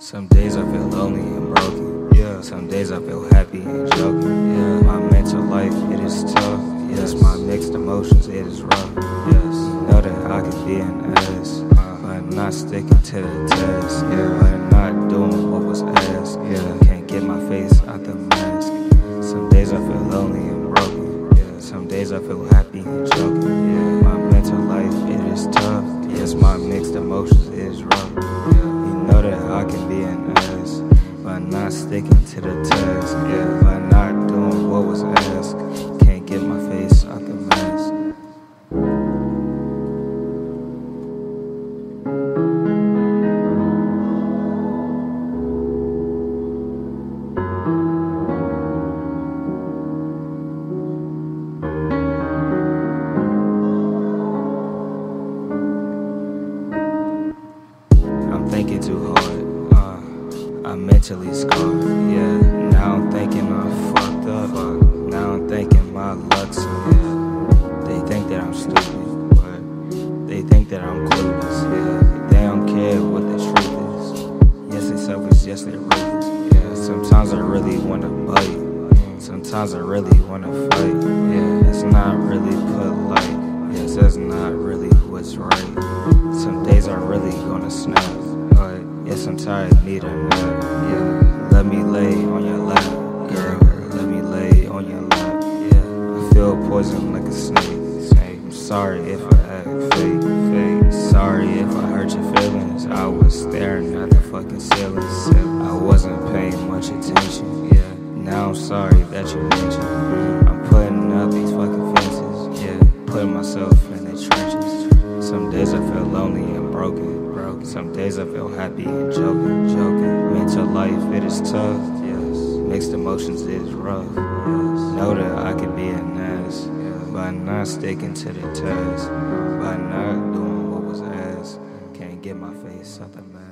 Some days I feel lonely and broken. Yeah. Some days I feel happy and joking. Yeah. My mental life, it is tough. Yes. My mixed emotions, it is rough. Yes. You know that I could be an ass, but not sticking to the test. Yeah. But not doing what was asked. Yeah. Can't get my face out the mask. Some days I feel lonely and broken. Yeah. Some days I feel happy and joking. Yeah. My mental life, it is tough. Yes. My mixed emotions, it is rough. Yeah. Know that I can be an ass, but not sticking to the task. Yeah, by not doing what was asked. Can't get my face out the mask. I'm thinking too hard, I'm mentally scarred, yeah. Now I'm thinking I'm fucked up, now I'm thinking my luck's yeah. They think that I'm stupid, but they think that I'm clueless, yeah. They don't care what the truth is. Yes, they selfish, yes, they ruthless, yeah. Sometimes I really wanna bite, sometimes I really wanna fight, yeah. It's not really polite, yes, that's not really what's right. Some days I really gonna snap. Yes, I'm tired, need a nap, yeah. Let me lay on your lap, girl. Let me lay on your lap, yeah. I feel poison like a snake. I'm sorry if I act fake. Sorry if I hurt your feelings. I was staring at the fucking ceiling. I wasn't paying much attention, yeah. Now I'm sorry that you mentioned. I'm putting up these fucking fences, yeah. Putting myself in the trenches. Some days I feel lonely and broken. Some days I feel happy and joking. Mental life, it is tough, yes. Mixed emotions, it is rough, yes. Know that I can be an ass, yeah. By not sticking to the task, by not doing what was asked. Can't get my face out the mask.